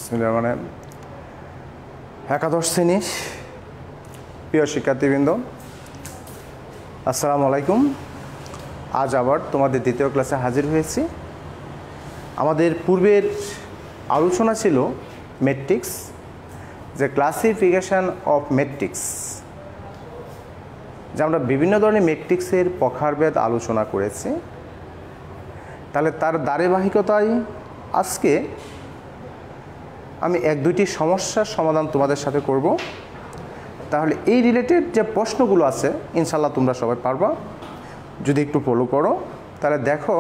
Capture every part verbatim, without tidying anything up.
বিসমিল্লাহির রহমানির রহিম। একাদশ শ্রেণীর প্রিয় শিক্ষার্থীবৃন্দ, আসসালামু আলাইকুম। আজ আবার তোমাদের দ্বিতীয় ক্লাসে হাজির হয়েছি। আমাদের পূর্বের আলোচনা ছিল ম্যাট্রিক্স, যে ক্লাসিফিকেশন অফ ম্যাট্রিক্স, যে আমরা বিভিন্ন ধরনের ম্যাট্রিক্সের প্রকারভেদ আলোচনা করেছি। তাহলে তার ধারাবাহিকতায় আজকে আমি এক দুইটি সমস্যার সমাধান তোমাদের সাথে করব। তাহলে এই রিলেটেড যে প্রশ্নগুলো আছে ইনশাল্লাহ তোমরা সবাই পারবা যদি একটু ফলো করো। তাহলে দেখো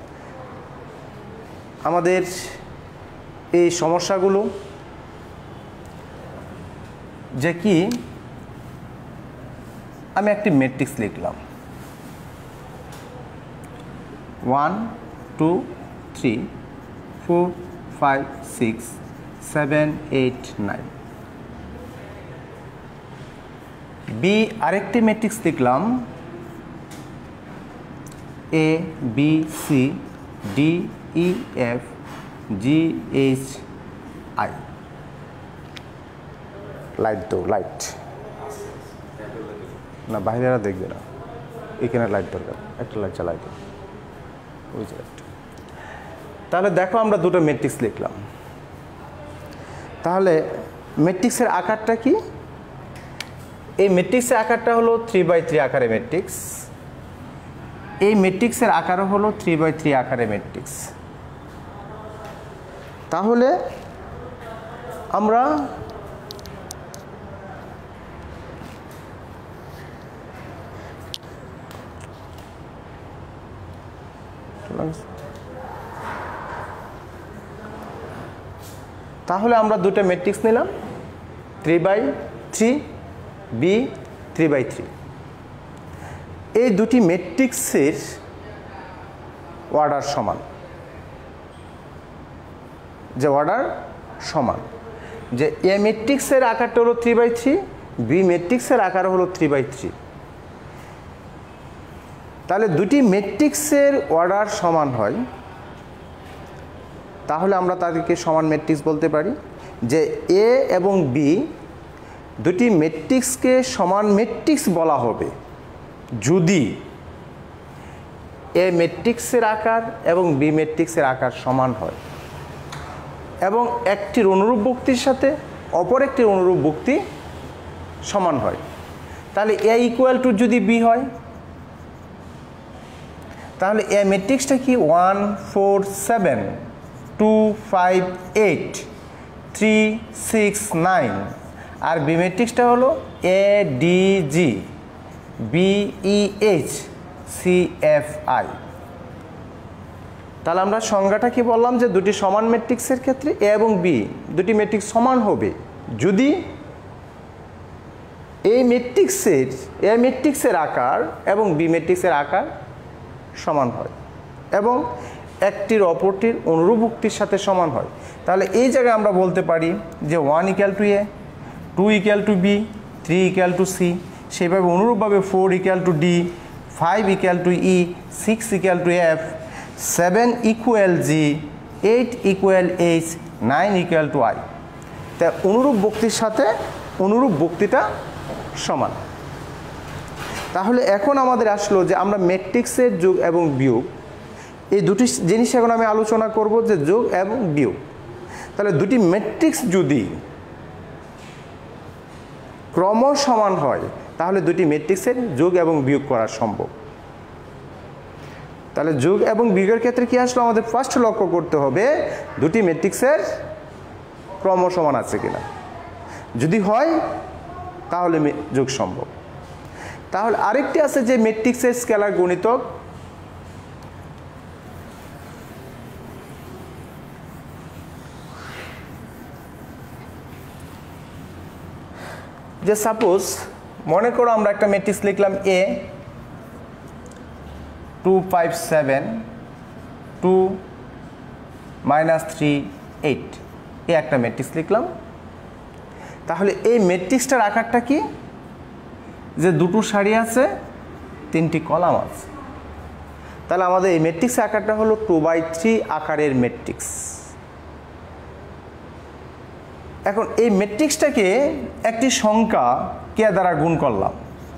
আমাদের এই সমস্যাগুলো যে কি, আমি একটি ম্যাট্রিক্স লিখলাম one two three four five six seven eight nine. B আরেকটি ম্যাট্রিক্স লিখলাম A B C D E F G H I. Light দো, লাইট না, বাইরেরা দেখবে না, এখানে লাইট দরকার, একটা লাইট চালাই দাও ওই জায়গাটা। তাহলে দেখো আমরা দুটো ম্যাট্রিক্স লিখলাম। তাহলে ম্যাট্রিক্সের আকারটা কি? এই ম্যাট্রিক্সের আকারটা হলো থ্রি বাই থ্রি আকারে ম্যাট্রিক্স। এই ম্যাট্রিক্সের আকারও হলো থ্রি বাই থ্রি আকারে ম্যাট্রিক্স। তাহলে আমরা তাহলে আমরা দুটো ম্যাট্রিক্স নিলাম, three by three B three by three. এই দুটি ম্যাট্রিক্সের অর্ডার সমান, যে অর্ডার সমান, যে এ ম্যাট্রিক্সের আকারটা হলো থ্রি বাই থ্রি, বি ম্যাট্রিক্সের আকার হলো থ্রি বাই থ্রি। তাহলে দুটি ম্যাট্রিক্সের অর্ডার সমান হয়, তাহলে আমরা তাদেরকে সমান ম্যাট্রিক্স বলতে পারি। যে এ এবং বি দুটি ম্যাট্রিক্সকে সমান ম্যাট্রিক্স বলা হবে যদি এ ম্যাট্রিক্সের আকার এবং বি ম্যাট্রিক্সের আকার সমান হয় এবং একটির অনুরূপ বক্তির সাথে অপর একটির অনুরূপ বক্তি সমান হয়। তাহলে এ ইকুয়াল টু যদি বি হয়, তাহলে এ ম্যাট্রিক্সটা কি one four seven two five eight three six nine, আর বি ম্যাট্রিক্সটা হলো A D G B H C F I. তাহলে আমরা সংজ্ঞাটা কি বললাম, যে দুটি সমান ম্যাট্রিক্সের ক্ষেত্রে এ এবং বি দুটি ম্যাট্রিক্স সমান হবে যদি এই ম্যাট্রিক্সের এ ম্যাট্রিক্সের আকার এবং বি ম্যাট্রিক্সের আকার সমান হয় এবং একটির অপরটির অনুরূপ উক্তির সাথে সমান হয়। তাহলে এই জায়গায় আমরা বলতে পারি যে one equal to A, two equal to B, three equal to C, সেইভাবে অনুরূপভাবে four equal to D, five equal to E, six equal to F, seven equal G, eight equal H, nine equal to I. তাই অনুরূপ বক্তির সাথে অনুরূপ বক্তিটা সমান। তাহলে এখন আমাদের আসলো যে আমরা ম্যাট্রিক্সের যোগ এবং বিয়োগ, এই দুটি জিনিস এখন আমি আলোচনা করব, যে যোগ এবং বিয়োগ। তাহলে দুটি ম্যাট্রিক্স যদি ক্রম সমান হয় তাহলে দুটি ম্যাট্রিক্সের যোগ এবং বিয়োগ করা সম্ভব। তাহলে যোগ এবং বিয়োগের ক্ষেত্রে কি আসলো, আমাদের ফার্স্ট লক্ষ্য করতে হবে দুটি ম্যাট্রিক্সের ক্রম সমান আছে কিনা। যদি হয় তাহলে যোগ সম্ভব। তাহলে আরেকটি আছে যে ম্যাট্রিক্সের স্কেলার গুণিতক। যে সাপোজ মনে করো আমরা একটা ম্যাট্রিক্স লিখলাম A two five seven two minus three eight, A একটা ম্যাট্রিক্স লিখলাম। তাহলে এই ম্যাট্রিক্সটার আকারটা কি, যে দুটো সারি আছে, তিনটি কলাম আছে। তাহলে আমাদের এই ম্যাট্রিক্সের আকারটা হলো টু বাই থ্রি আকারের ম্যাট্রিক্স। এখন এই ম্যাট্রিক্সটাকে একটি সংখ্যা কে দ্বারা গুণ করলাম,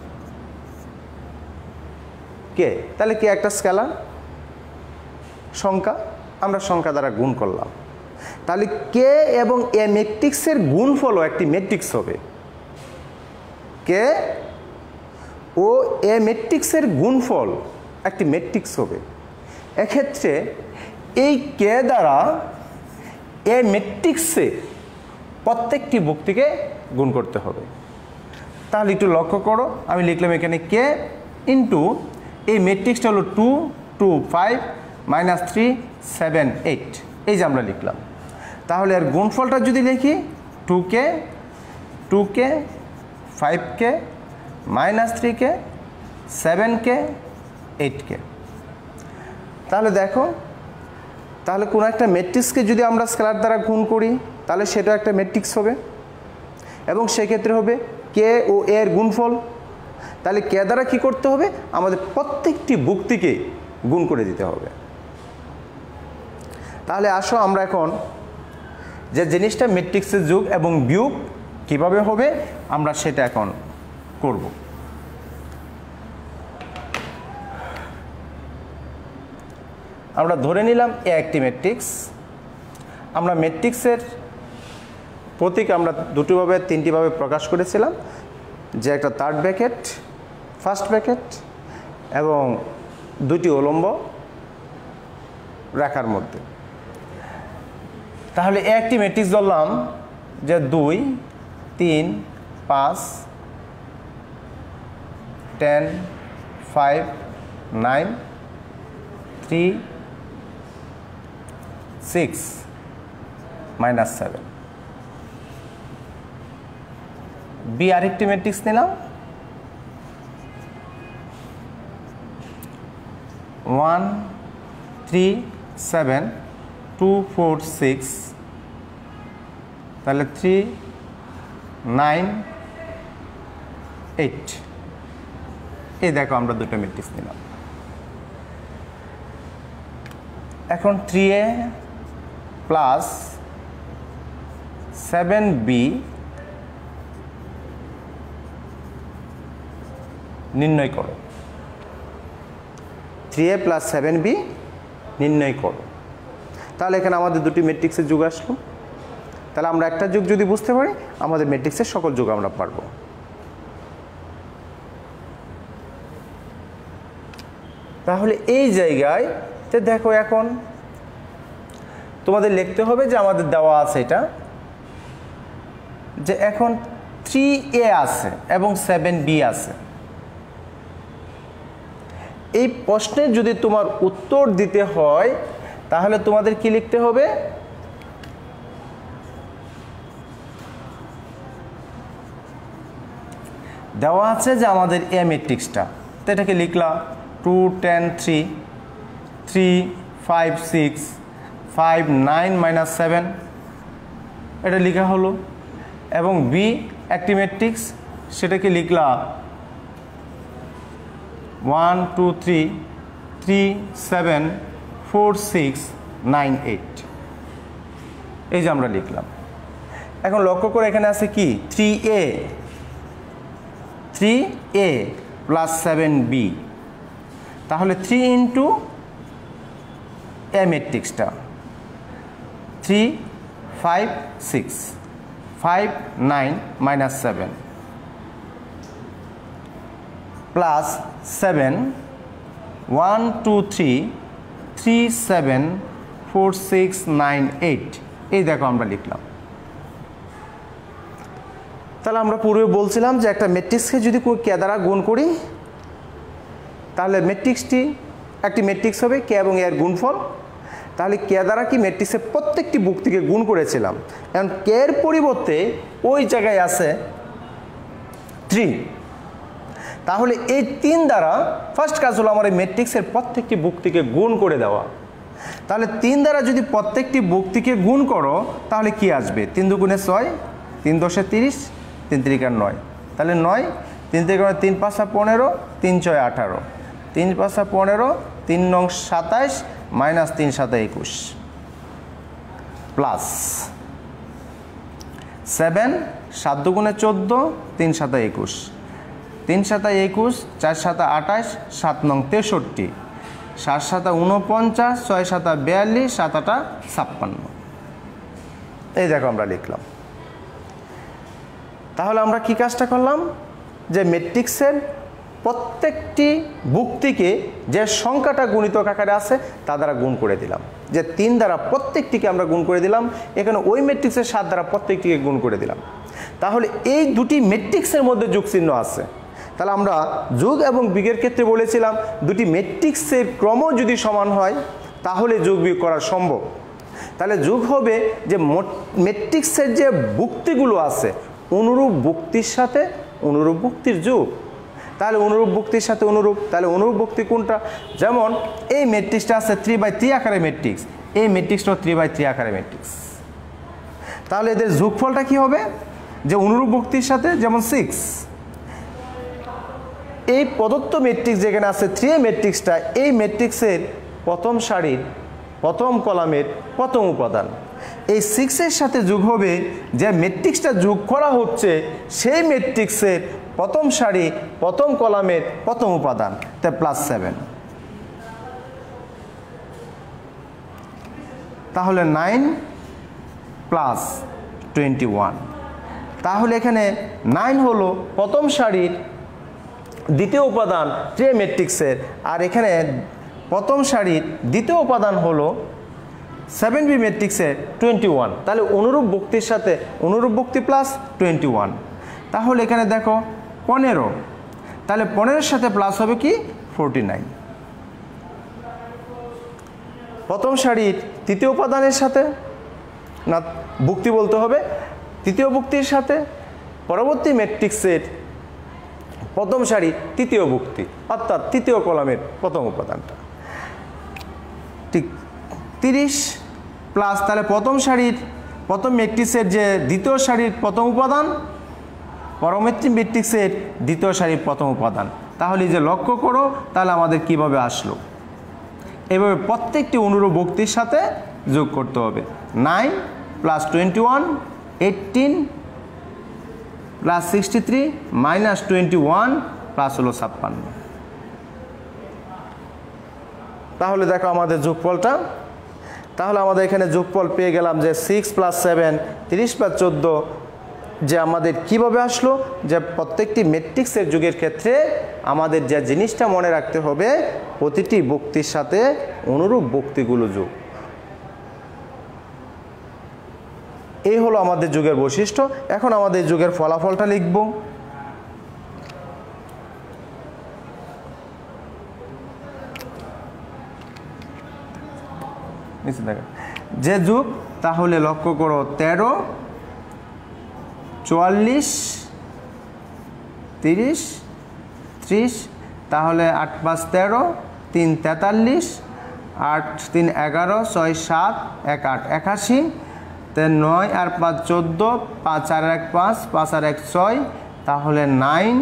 কে, তাহলে কে একটা স্কেলার সংখ্যা, আমরা সংখ্যা দ্বারা গুণ করলাম, তাহলে কে এবং এ ম্যাট্রিক্সের গুণফলও একটি ম্যাট্রিক্স হবে। কে ও এ ম্যাট্রিক্সের গুণফল একটি ম্যাট্রিক্স হবে। এক্ষেত্রে এই কে দ্বারা এ ম্যাট্রিক্সে প্রত্যেকটি ভুক্তিকে গুণ করতে হবে। তাহলে একটু লক্ষ্য করো, আমি লিখলাম এখানে কে ইন্টু এই ম্যাট্রিক্সটা হলো two two five minus three seven eight, এই যে আমরা লিখলাম। তাহলে এর গুণফলটা যদি লিখি টু কে টু কে ফাইভ কে মাইনাস থ্রি কে সেভেন কে এইট কে। তাহলে দেখো, তাহলে কোনো একটা ম্যাট্রিক্সকে যদি আমরা স্কেলার দ্বারা গুণ করি তাহলে সেটা একটা ম্যাট্রিক্স হবে, এবং সেক্ষেত্রে হবে কে ও এর গুণফল। তাহলে কে দ্বারা কী করতে হবে, আমাদের প্রত্যেকটি ভুক্তিকে গুণ করে দিতে হবে। তাহলে আসো আমরা এখন যে জিনিসটা ম্যাট্রিক্সের যোগ এবং বিয়োগ কিভাবে হবে আমরা সেটা এখন করব। আমরা ধরে নিলাম এ একটি ম্যাট্রিক্স। আমরা ম্যাট্রিক্সের প্রতীক আমরা দুটোভাবে তিনটিভাবে প্রকাশ করেছিলাম, যে একটা থার্ড ব্র্যাকেট, ফার্স্ট ব্র্যাকেট এবং দুটি উলম্ব রেখার মধ্যে। তাহলে একটি ম্যাট্রিক্স ধরলাম যে দুই তিন পাঁচ ten five nine three six minus seven. B আরেকটি ম্যাট্রিক্স নিলাম one three seven two four six, তাহলে থ্রি নাইন এইট। এই দেখো আমরা দুটো ম্যাট্রিক্স নিলাম। এখন three A plus seven B নির্ণয় করো। Three A plus seven B নির্ণয় করো। তাহলে এখানে আমাদের দুটি ম্যাট্রিক্সের যোগ আসলো। তাহলে আমরা একটা যোগ যদি বুঝতে পারি আমাদের ম্যাট্রিক্সের সকল যোগ আমরা পারবো। তাহলে এই জায়গায় তে দেখো এখন তোমাদের লিখতে হবে যে আমাদের দেওয়া আছে এটা, যে এখন থ্রি এ আছে এবং সেভেন বি আছে। এই প্রশ্নের যদি তোমার উত্তর দিতে হয় তাহলে তোমাদের কি লিখতে হবে, দেওয়া আছে যে আমাদের এ ম্যাট্রিক্সটা, তো এটাকে লিখলাম two ten three three five six five nine minus seven, এটা লেখা হলো। এবং বি একটি ম্যাট্রিক্স, সেটাকে লিখলাম one two three three seven four six nine eight, এই যে আমরা লিখলাম। এখন লক্ষ্য করে এখানে আছে কি three A three A plus seven B, তাহলে থ্রি ইন্টু এ ম্যাট্রিক্সটা three five six five nine minus seven plus seven one two three three seven four six nine eight, এই দেখো আমরা লিখলাম। তাহলে আমরা পূর্বে বলছিলাম যে একটা ম্যাট্রিক্সকে যদি কে দ্বারা গুণ করি তাহলে ম্যাট্রিক্সটি একটি ম্যাট্রিক্স হবে কে এবং এর গুণফল। তাহলে কে দ্বারা কি ম্যাট্রিক্সের প্রত্যেকটি ভুক্তিকে গুণ করেছিলাম, এখন কে এর পরিবর্তে ওই জায়গায় আছে থ্রি। তাহলে এই তিন দ্বারা ফার্স্ট কাজ হলো আমার এই ম্যাট্রিক্সের প্রত্যেকটি ভুক্তিকে গুণ করে দেওয়া। তাহলে তিন দ্বারা যদি প্রত্যেকটি ভুক্তিকে গুণ করো তাহলে কি আসবে, তিন দুগুণে ছয়, তিন দশে তিরিশ, তিন তিরিকার নয়, তাহলে নয়, তিন তিরিকার তিন পাঁচা পনেরো, তিন ছয় আঠারো, তিন পাঁচা পনেরো, তিন নং সাতাইশ মাইনাস তিন সাতা একুশ প্লাস। সেভেন, সাত দুগুণে চোদ্দো, তিন সাতা একুশ, তিন সাতা একুশ, চার সাতা আঠাশ, সাত নং তেষট্টি, সাত সাতা উনপঞ্চাশ, ছয় সাতা বিয়াল্লিশ, সাত আটা ছাপ্পান্ন। এই দেখো আমরা লিখলাম। তাহলে আমরা কি কাজটা করলাম, যে ম্যাট্রিক্সের প্রত্যেকটি ভুক্তিকে যে সংখ্যাটা গুণিতক আকারে আছে তা দ্বারা গুণ করে দিলাম, যে তিন দ্বারা প্রত্যেকটিকে আমরা গুণ করে দিলাম, এখানে ওই ম্যাট্রিক্সের সাত দ্বারা প্রত্যেকটিকে গুণ করে দিলাম। তাহলে এই দুটি ম্যাট্রিক্সের মধ্যে যোগ চিহ্ন আছে। তাহলে আমরা যোগ এবং বিয়োগের ক্ষেত্রে বলেছিলাম দুটি ম্যাট্রিক্সের ক্রম যদি সমান হয় তাহলে যোগ বিয়োগ করা সম্ভব। তাহলে যোগ হবে যে ম্যাট্রিক্সের যে ভুক্তিগুলো আছে অনুরূপ ভুক্তির সাথে অনুরূপ ভুক্তির যোগ। তাহলে অনুরূপ ভুক্তির সাথে অনুরূপ, তাহলে অনুরূপ ভুক্তি কোনটা, যেমন এই ম্যাট্রিক্সটা আছে থ্রি বাই থ্রি আকারে ম্যাট্রিক্স, এই ম্যাট্রিক্সটা থ্রি বাই থ্রি আকারে ম্যাট্রিক্স। তাহলে এদের যোগফলটা কি হবে, যে অনুরূপ ভুক্তির সাথে, যেমন সিক্স, এই প্রদত্ত ম্যাট্রিক্স যেখানে আছে থ্রি ম্যাট্রিক্সটা, এই ম্যাট্রিক্সের প্রথম সারির প্রথম কলামের প্রথম উপাদান, এই সিক্সের সাথে যোগ হবে যে ম্যাট্রিক্সটা যোগ করা হচ্ছে সেই ম্যাট্রিক্সের প্রথম সারি প্রথম কলামের প্রথম উপাদান, তাই প্লাস সেভেন। তাহলে নাইন প্লাস টোয়েন্টি ওয়ান। তাহলে এখানে নাইন হলো প্রথম সারির দ্বিতীয় উপাদান ট্রে ম্যাট্রিক্সের, আর এখানে প্রথম সারির দ্বিতীয় উপাদান হলো সেভেন বি ম্যাট্রিক্সের টোয়েন্টি ওয়ান। তাহলে অনুরূপ ভুক্তির সাথে অনুরূপ ভুক্তি প্লাস টোয়েন্টি ওয়ান। তাহলে এখানে দেখো পনেরো, তাহলে পনেরোর সাথে প্লাস হবে কি ফোরটি নাইন। প্রথম সারির তৃতীয় উপাদানের সাথে না ভুক্তি বলতে হবে, তৃতীয় ভুক্তির সাথে পরবর্তী ম্যাট্রিক্সের প্রথম সারি তৃতীয় ভুক্তি, অর্থাৎ তৃতীয় কলামের প্রথম উপাদানটা। ঠিক তিরিশ প্লাস, তাহলে প্রথম সারির প্রথম ম্যাট্রিক্সের যে দ্বিতীয় সারির প্রথম উপাদান পরবর্তী ম্যাট্রিক্সের দ্বিতীয় সারির প্রথম উপাদান। তাহলে যে লক্ষ্য করো তাহলে আমাদের কিভাবে আসলো, এভাবে প্রত্যেকটি অনুরূপ ভুক্তির সাথে যোগ করতে হবে। Nine plus twenty one, eighteen plus sixty three minus twenty one plus হলো ছাপ্পান্ন। তাহলে দেখো আমাদের যোগফলটা, তাহলে আমাদের এখানে যোগফল পেয়ে গেলাম যে সিক্স প্লাস সেভেন, তিরিশ প্লাস চোদ্দো, যে আমাদের কিভাবে আসলো, যে প্রত্যেকটি ম্যাট্রিক্সের যুগের ক্ষেত্রে আমাদের যে জিনিসটা মনে রাখতে হবে প্রতিটি ভুক্তির সাথে অনুরূপ ভুক্তিগুলো যোগ। এই হলো আমাদের যুগের বৈশিষ্ট্য। এখন আমাদের যুগের ফলাফলটা লিখব। যে যুগ, তাহলে লক্ষ্য করো তেরো, চুয়াল্লিশ, তিরিশ, ত্রিশ, তাহলে আট পাঁচ তেরো, তিন তেতাল্লিশ, আট তিন এগারো, ছয় সাত, এক আট একাশি, তেন নয় আর পাঁচ চোদ্দো, পাঁচ আর এক পাঁচ, পাঁচ আর এক ছয়, তাহলে নাইন,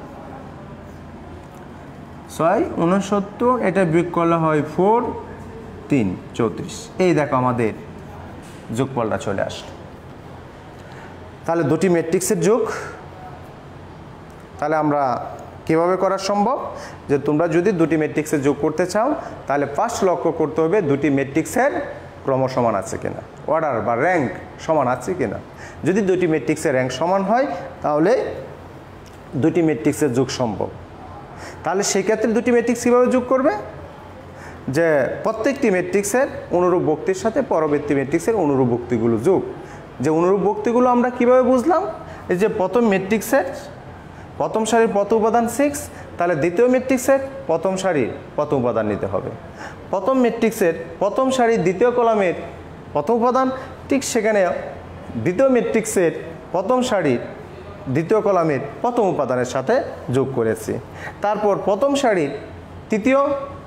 ছয় উনসত্তর, এটা বিয়োগ করলে হয় ফোর, তিন চৌত্রিশ। এই দেখো আমাদের যোগফলটা চলে আসলো। তাহলে দুটি ম্যাট্রিক্সের যোগ, তাহলে আমরা কিভাবে করা সম্ভব, যে তোমরা যদি দুটি ম্যাট্রিক্সের যোগ করতে চাও তাহলে ফার্স্ট লক্ষ্য করতে হবে দুটি ম্যাট্রিক্সের ক্রম সমান আছে কিনা, অর্ডার বা র্যাঙ্ক সমান আছে কিনা। যদি দুটি ম্যাট্রিক্সের র্যাঙ্ক সমান হয় তাহলে দুটি ম্যাট্রিক্সের যোগ সম্ভব। তাহলে সেই ক্ষেত্রে দুটি ম্যাট্রিক্স কীভাবে যোগ করবে, যে প্রত্যেকটি ম্যাট্রিক্সের অনুরূপ ভুক্তির সাথে পরবর্তী ম্যাট্রিক্সের অনুরূপ ভুক্তিগুলো যোগ। যে অনুরূপ ভুক্তিগুলো আমরা কিভাবে বুঝলাম, এই যে প্রথম ম্যাট্রিক্সের প্রথম সারির প্রথম উপাদান সিক্স, তাহলে দ্বিতীয় ম্যাট্রিক্সের প্রথম সারির প্রথম উপাদান নিতে হবে। প্রথম ম্যাট্রিক্সের প্রথম সারির দ্বিতীয় কলামের প্রথম উপাদান, ঠিক সেখানে দ্বিতীয় ম্যাট্রিক্সের প্রথম সারির দ্বিতীয় কলামের প্রথম উপাদানের সাথে যোগ করেছি। তারপর প্রথম সারির তৃতীয়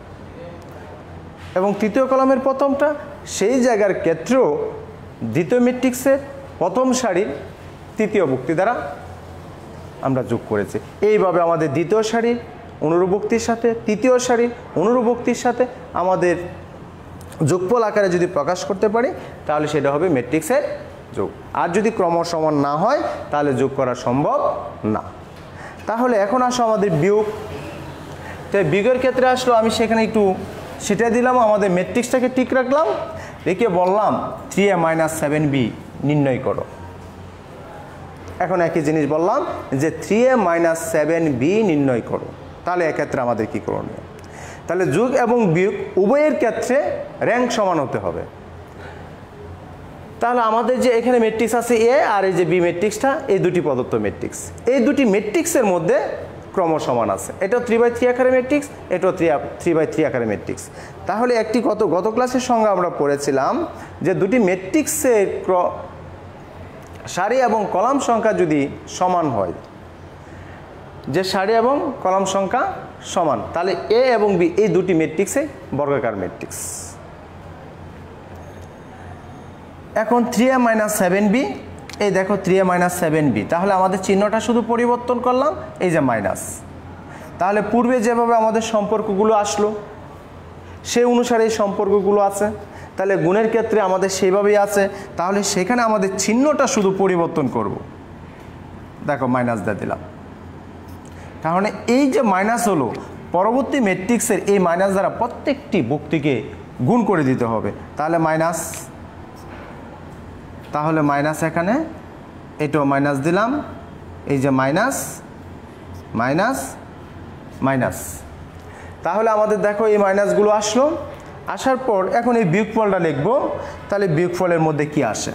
এবং তৃতীয় কলামের প্রথমটা, সেই জায়গার ক্ষেত্রেও দ্বিতীয় ম্যাট্রিক্সের প্রথম সারির তৃতীয় ভুক্তি দ্বারা আমরা যোগ করেছি। এইভাবে আমাদের দ্বিতীয় সারির অনুরূপ ভুক্তির সাথে তৃতীয় সারির অনুরূপ ভুক্তির সাথে আমাদের যোগফল আকারে যদি প্রকাশ করতে পারি তাহলে সেটা হবে ম্যাট্রিক্সের যোগ। আর যদি ক্রম সমান না হয় তাহলে যোগ করা সম্ভব না। তাহলে এখন আসো আমাদের বিয়োগ। তো বিয়োগের ক্ষেত্রে আসলো আমি সেখানে একটু সেটা দিলাম, আমাদের ম্যাট্রিক্সটাকে ঠিক রাখলাম, রেখে বললাম three A minus seven B নির্ণয় করো। এখন একই জিনিস বললাম যে three A minus seven B নির্ণয় করো। তাহলে এক্ষেত্রে আমাদের কী করণীয়? তাহলে যোগ এবং বিয়োগ উভয়ের ক্ষেত্রে র্যাঙ্ক সমান হতে হবে। তাহলে আমাদের যে এখানে ম্যাট্রিক্স আছে এ আর এই যে বি ম্যাট্রিক্সটা, এই দুটি প্রদত্ত ম্যাট্রিক্স, এই দুটি ম্যাট্রিক্সের মধ্যে ক্রম সমান আছে। এটাও থ্রি বাই থ্রি আকারের ম্যাট্রিক্স, এটাও থ্রি থ্রি বাই থ্রি আকারের ম্যাট্রিক্স। তাহলে একটি গত গত ক্লাসের সঙ্গে আমরা পড়েছিলাম যে দুটি ম্যাট্রিক্সের ক্র সারি এবং কলাম সংখ্যা যদি সমান হয়, যে সারি এবং কলাম সংখ্যা সমান, তাহলে এ এবং বি এই দুটি ম্যাট্রিক্সে বর্গাকার ম্যাট্রিক্স। এখন three A minus seven B, এই দেখো three A minus seven B, তাহলে আমাদের চিহ্নটা শুধু পরিবর্তন করলাম, এই যে মাইনাস। তাহলে পূর্বে যেভাবে আমাদের সম্পর্কগুলো আসলো সেই অনুসারে এই সম্পর্কগুলো আছে, তাহলে গুণের ক্ষেত্রে আমাদের সেইভাবেই আছে। তাহলে সেখানে আমাদের চিহ্নটা শুধু পরিবর্তন করব, দেখো মাইনাস দিয়ে দিলাম। তাহলে এই যে মাইনাস হলো, পরবর্তী ম্যাট্রিক্সের এই মাইনাস দ্বারা প্রত্যেকটি ভুক্তিকে গুণ করে দিতে হবে। তাহলে মাইনাস, তাহলে মাইনাস এখানে এটাও মাইনাস দিলাম, এই যে মাইনাস মাইনাস মাইনাস। তাহলে আমাদের দেখো এই মাইনাসগুলো আসলো, আসার পর এখন এই বিয়োগফলটা লিখব। তাহলে বিয়োগফলের মধ্যে কি আসে?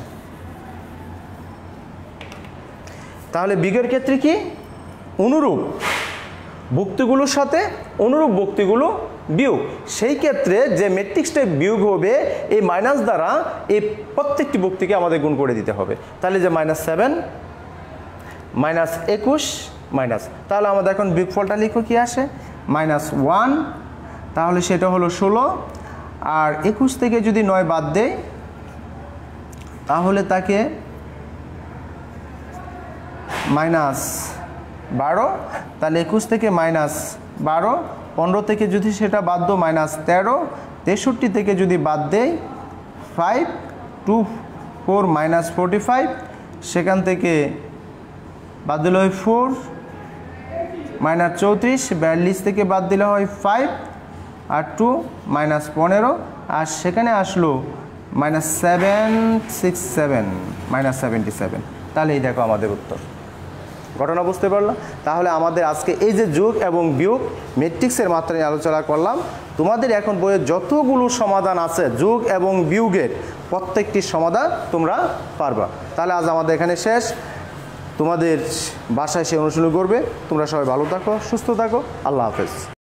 তাহলে বিয়োগের ক্ষেত্রে কি অনুরূপ ভুক্তিগুলোর সাথে অনুরূপ ভুক্তিগুলো বিয়োগ, সেই ক্ষেত্রে যে ম্যাট্রিক্সটা বিয়োগ হবে এই মাইনাস দ্বারা এই প্রত্যেকটি ভুক্তিকে আমাদের গুণ করে দিতে হবে। তাহলে যে মাইনাস সেভেন মাইনাস একুশ মাইনাস, তাহলে আমাদের এখন বিয়োগফলটা লিখো কি আসে? মাইনাস ওয়ান, তাহলে সেটা হলো ষোলো। আর একুশ থেকে যদি নয় বাদ দেয় তাহলে তাকে মাইনাস বারো, তাহলে একুশ থেকে মাইনাস বারো, পনেরো থেকে যদি সেটা বাদ দো মাইনাস তেরো, তেষট্টি থেকে যদি বাদ দেয় five, two four minus forty five, সেখান থেকে বাদ দিলে হয় ফোর, মাইনাস চৌত্রিশ, বিয়াল্লিশ থেকে বাদ দিলে হয় ফাইভ, আর টু মাইনাস পনেরো, আর সেখানে আসলো minus seven six seven minus seventy seven. তাহলে এই দেখো আমাদের উত্তর। ঘটনা বুঝতে পারলাম? তাহলে আমাদের আজকে এই যে যোগ এবং বিয়োগ ম্যাট্রিক্সের মাত্রায় আলোচনা করলাম, তোমাদের এখন বইয়ের যতগুলো সমাধান আছে যোগ এবং বিয়োগের প্রত্যেকটি সমাধান তোমরা পারবা। তাহলে আজ আমাদের এখানে শেষ। তোমাদের বাসায় সে অনুশীলন করবে। তোমরা সবাই ভালো থাকো, সুস্থ থাকো। আল্লাহ হাফেজ।